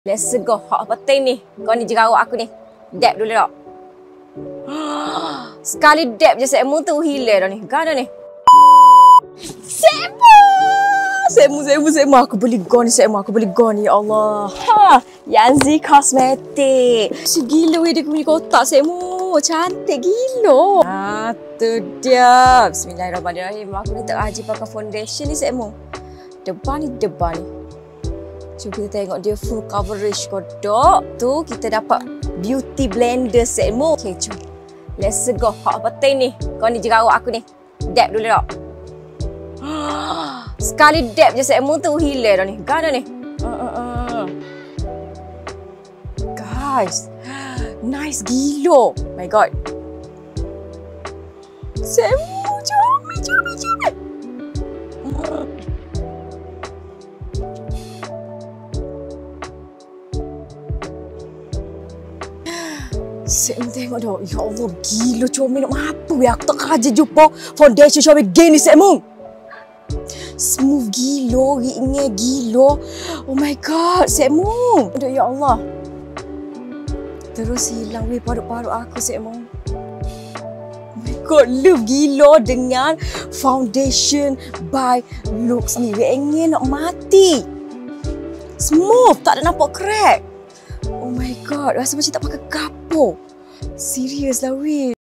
Let's go. Hak penting ni. Kau ni jerawat aku ni. Dab dulu tak? Sekali dab je semu tu hilang dah ni. Gana ni. Semu. Aku beli gon ni semu. Aku beli gon ni. Ya Allah. Yanzi Kosmetik. Segila weh dia punya kotak semu. Cantik gila. Tu dia. Bismillahirrahmanirrahim. Aku ni tak rajin pakai foundation ni semu. Depan ni. Cuba kita tengok dia full coverage kodok. Tu kita dapat beauty blender semu. Okay, jom. Let's go. Hak penting ni. Kau ni jerawat aku ni. Dab dulu tak? Sekali dab je semu tu hilang dah ni. Gana ni. Guys. Nice gila. My God. Semu. Jom. Saya tengok dah. Ya Allah, gila comel nak mampu ya. Aku tak kerja jumpa foundation comel gini semu. Smooth gila, ringnya gila. Oh my God, semu. Aduh ya Allah. Terus hilang weh parut-parut aku semu. Oh my God, love gila dengan foundation by Luxe ni. Ringnya nak mati. Smooth, tak ada nampak crack. Oh my God, rasa macam tak pakai kapur. Serius lah weh.